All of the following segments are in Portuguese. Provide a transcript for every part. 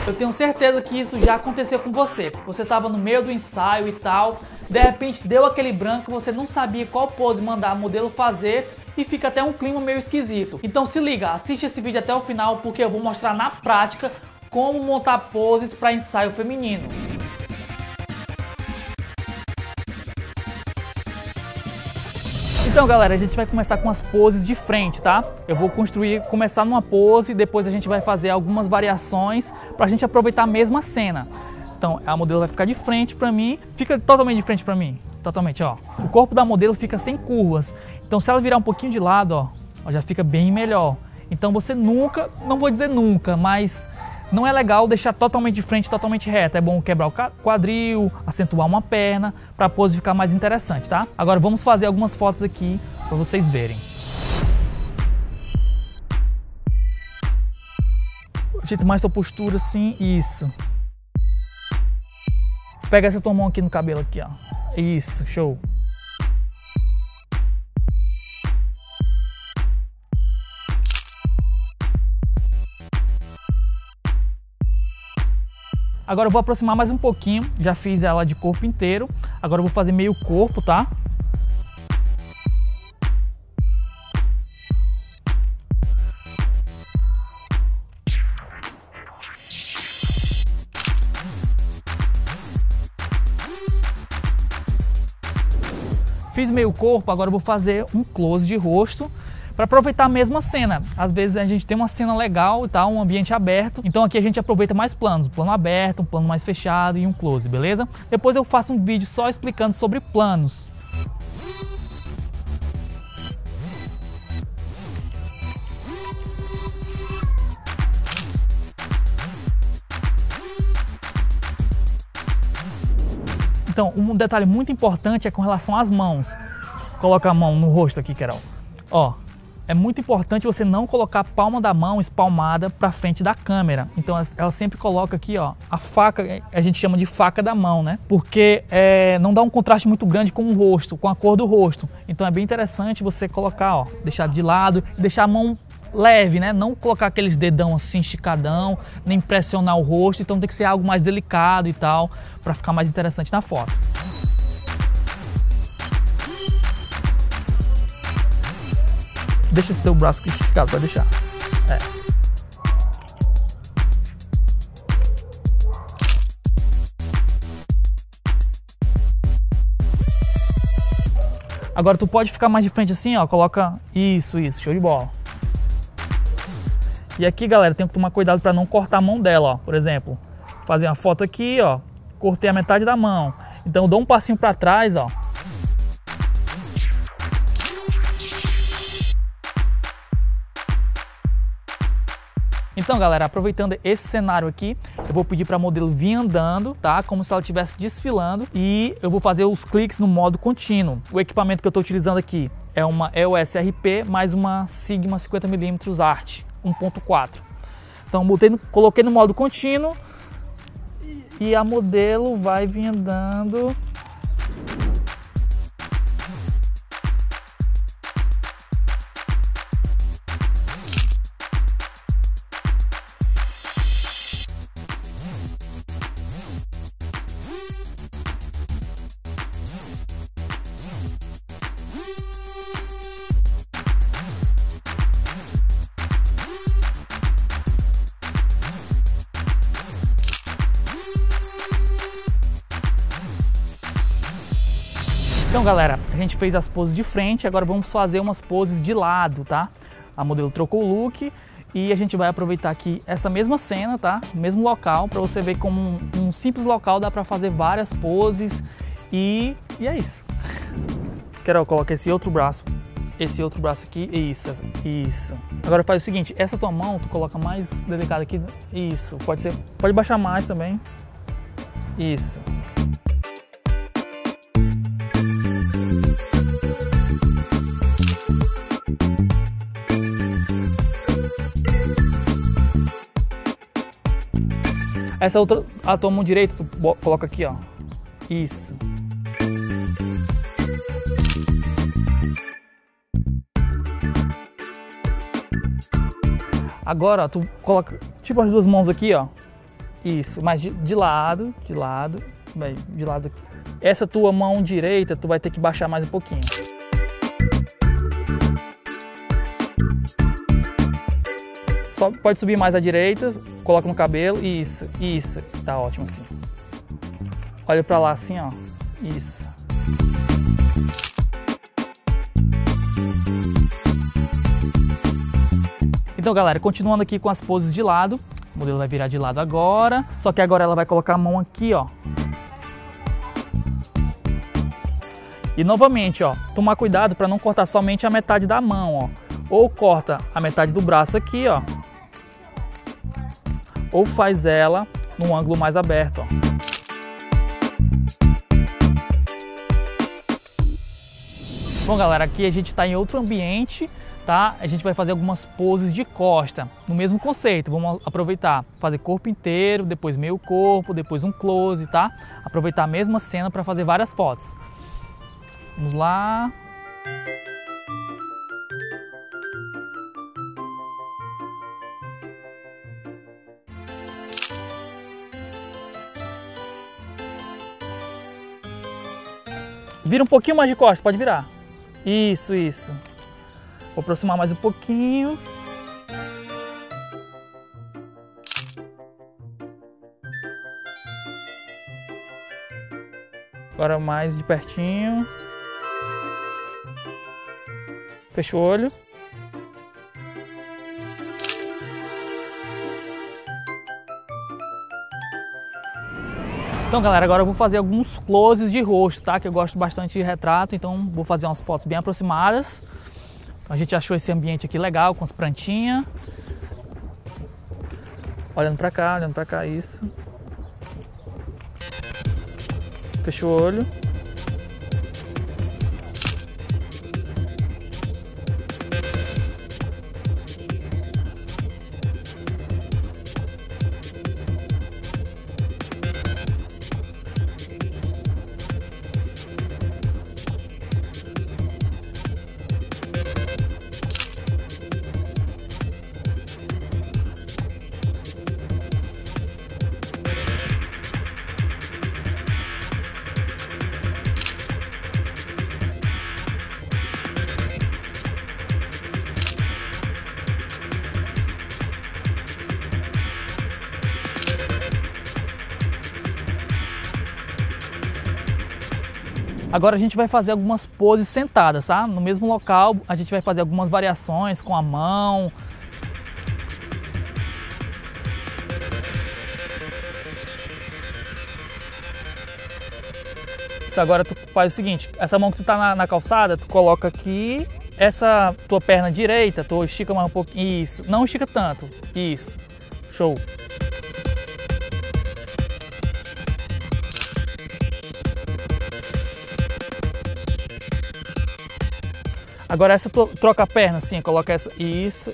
Eu tenho certeza que isso já aconteceu com você. Você estava no meio do ensaio e tal, de repente deu aquele branco, você não sabia qual pose mandar a modelo fazer e fica até um clima meio esquisito. Então se liga, assiste esse vídeo até o final porque eu vou mostrar na prática como montar poses para ensaio feminino. Então galera, a gente vai começar com as poses de frente, tá? Eu vou começar numa pose, depois a gente vai fazer algumas variações pra gente aproveitar a mesma cena. Então a modelo vai ficar de frente pra mim, fica totalmente de frente pra mim, totalmente, ó. O corpo da modelo fica sem curvas, então se ela virar um pouquinho de lado, ó, já fica bem melhor. Então você nunca, não vou dizer nunca, mas não é legal deixar totalmente de frente, totalmente reta. É bom quebrar o quadril, acentuar uma perna, para a pose ficar mais interessante, tá? Agora vamos fazer algumas fotos aqui para vocês verem. Ajeita mais sua postura assim, isso. Pega essa tua mão aqui no cabelo aqui, ó. Isso, show. Agora eu vou aproximar mais um pouquinho, já fiz ela de corpo inteiro, agora eu vou fazer meio corpo, tá? Fiz meio corpo, agora eu vou fazer um close de rosto, para aproveitar a mesma cena. Às vezes a gente tem uma cena legal e tal, um ambiente aberto, então aqui a gente aproveita mais planos, um plano aberto, um plano mais fechado e um close, beleza? Depois eu faço um vídeo só explicando sobre planos. Então, um detalhe muito importante é com relação às mãos. Coloca a mão no rosto aqui, Carol. Ó. É muito importante você não colocar a palma da mão espalmada para frente da câmera. Então ela sempre coloca aqui, ó, a faca, a gente chama de faca da mão, né? Porque não dá um contraste muito grande com o rosto, com a cor do rosto. Então é bem interessante você colocar, ó, deixar de lado, deixar a mão leve, né? Não colocar aqueles dedão assim esticadão, nem pressionar o rosto. Então tem que ser algo mais delicado e tal, para ficar mais interessante na foto. Deixa esse teu braço aqui esticado, pode deixar. Agora tu pode ficar mais de frente assim, ó, coloca isso, show de bola. E aqui, galera, tem que tomar cuidado para não cortar a mão dela, ó. Por exemplo, fazer uma foto aqui, ó, cortei a metade da mão. Então eu dou um passinho para trás, ó. Então galera, aproveitando esse cenário aqui, eu vou pedir para a modelo vir andando, tá? Como se ela estivesse desfilando, e eu vou fazer os cliques no modo contínuo. O equipamento que eu estou utilizando aqui é uma EOS RP mais uma Sigma 50mm Art 1.4. Então coloquei no modo contínuo e a modelo vai vir andando. Então galera, a gente fez as poses de frente, agora vamos fazer umas poses de lado, tá? A modelo trocou o look e a gente vai aproveitar aqui essa mesma cena, tá? Mesmo local, para você ver como um simples local dá para fazer várias poses e é isso. Carol, coloca esse outro braço aqui, isso. Agora faz o seguinte, essa tua mão tu coloca mais delicada aqui, isso, pode baixar mais também, isso. Essa outra, a tua mão direita, tu coloca aqui, ó. Isso. Agora, tu coloca, tipo, as duas mãos aqui, ó. Isso, mas de lado, vai, de lado aqui. Essa tua mão direita, tu vai ter que baixar mais um pouquinho. Só pode subir mais à direita, coloca no cabelo, isso, tá ótimo assim. Olha pra lá assim, ó, isso. Então, galera, continuando aqui com as poses de lado, o modelo vai virar de lado agora, só que agora ela vai colocar a mão aqui, ó. E novamente, ó, tomar cuidado para não cortar somente a metade da mão, ó. Ou corta a metade do braço aqui, ó. Ou faz ela num ângulo mais aberto, ó. Bom, galera, aqui a gente está em outro ambiente, tá? A gente vai fazer algumas poses de costa, no mesmo conceito. Vamos aproveitar, fazer corpo inteiro, depois meio corpo, depois um close, tá? Aproveitar a mesma cena para fazer várias fotos. Vamos lá. Vira um pouquinho mais de costas, pode virar. Isso. Vou aproximar mais um pouquinho. Agora mais de pertinho. Fecha o olho. Então, galera, agora eu vou fazer alguns closes de rosto, tá? Que eu gosto bastante de retrato, então vou fazer umas fotos bem aproximadas. Então, a gente achou esse ambiente aqui legal, com as plantinhas. Olhando pra cá, isso. Fecha o olho. Agora a gente vai fazer algumas poses sentadas, tá? No mesmo local a gente vai fazer algumas variações com a mão. Isso, agora tu faz o seguinte, essa mão que tu tá na calçada, tu coloca aqui, essa tua perna direita, tu estica mais um pouquinho, isso, não estica tanto, isso, show. Agora essa troca a perna assim, coloca essa, isso.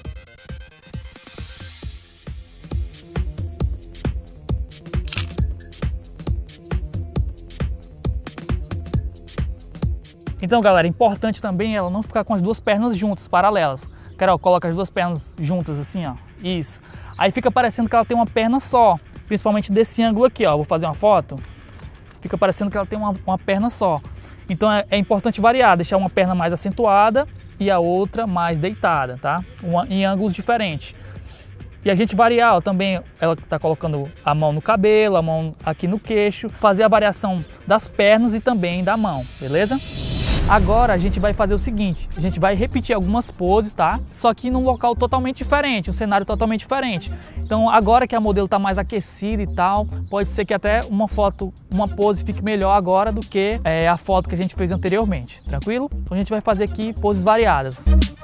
Então, galera, importante também ela não ficar com as duas pernas juntas, paralelas. Carol, coloca as duas pernas juntas assim, ó, isso. Aí fica parecendo que ela tem uma perna só, principalmente desse ângulo aqui, ó, vou fazer uma foto. Fica parecendo que ela tem uma perna só. Então é importante variar, deixar uma perna mais acentuada e a outra mais deitada, tá? Em ângulos diferentes. E a gente variar, ó, também, ela está colocando a mão no cabelo, a mão aqui no queixo, fazer a variação das pernas e também da mão, beleza? Agora a gente vai fazer o seguinte, a gente vai repetir algumas poses, tá? Só que num local totalmente diferente, um cenário totalmente diferente. Então agora que a modelo está mais aquecida e tal, pode ser que até uma pose fique melhor agora do que a foto que a gente fez anteriormente, tranquilo? Então a gente vai fazer aqui poses variadas.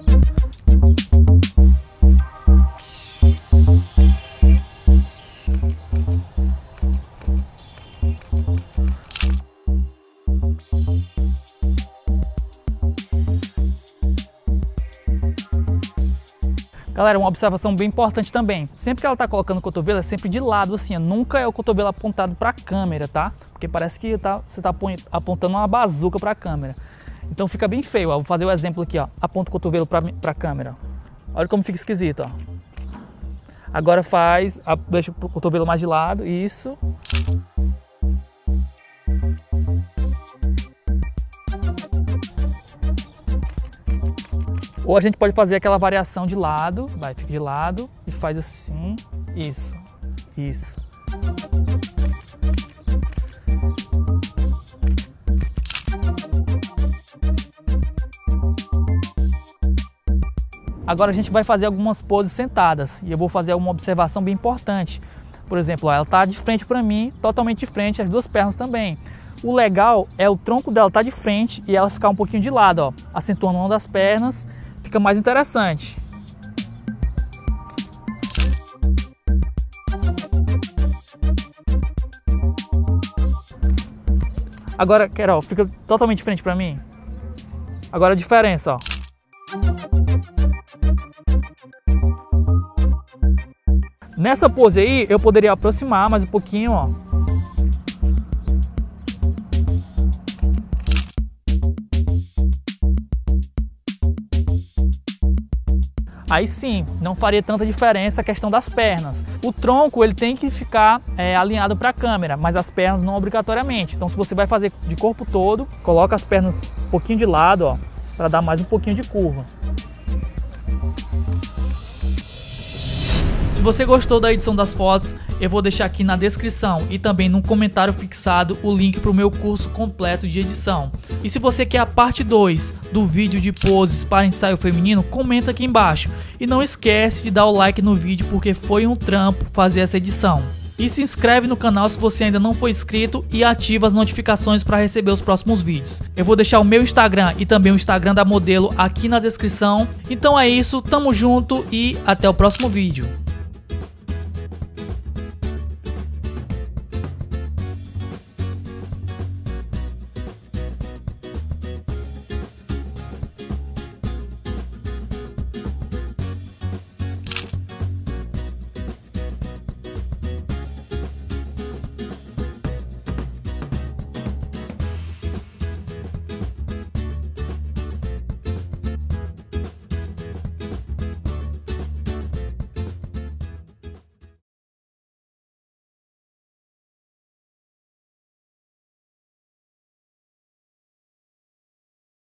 Galera, uma observação bem importante também. Sempre que ela está colocando o cotovelo, é sempre de lado, assim, nunca é o cotovelo apontado para a câmera, tá? Porque parece que você está apontando uma bazuca para a câmera. Então fica bem feio, ó. Vou fazer o exemplo aqui, ó. Aponta o cotovelo para a câmera. Olha como fica esquisito, ó. Agora deixa o cotovelo mais de lado, isso. Ou a gente pode fazer aquela variação de lado, fica de lado e faz assim, isso. Agora a gente vai fazer algumas poses sentadas e eu vou fazer uma observação bem importante. Por exemplo, ela está de frente para mim, totalmente de frente, as duas pernas também. O legal é o tronco dela estar de frente e ela ficar um pouquinho de lado, ó, acentuando uma das pernas, fica mais interessante. Agora, Carol, fica totalmente de frente para mim. Agora a diferença, ó. Nessa pose aí, eu poderia aproximar mais um pouquinho, ó. Aí sim, não faria tanta diferença a questão das pernas. O tronco ele tem que ficar alinhado para a câmera, mas as pernas não obrigatoriamente. Então se você vai fazer de corpo todo, coloca as pernas um pouquinho de lado, ó, para dar mais um pouquinho de curva. Se você gostou da edição das fotos, eu vou deixar aqui na descrição e também no comentário fixado o link para o meu curso completo de edição. E se você quer a parte 2 do vídeo de poses para ensaio feminino, comenta aqui embaixo. E não esquece de dar o like no vídeo porque foi um trampo fazer essa edição. E se inscreve no canal se você ainda não for inscrito e ativa as notificações para receber os próximos vídeos. Eu vou deixar o meu Instagram e também o Instagram da modelo aqui na descrição. Então é isso, tamo junto e até o próximo vídeo.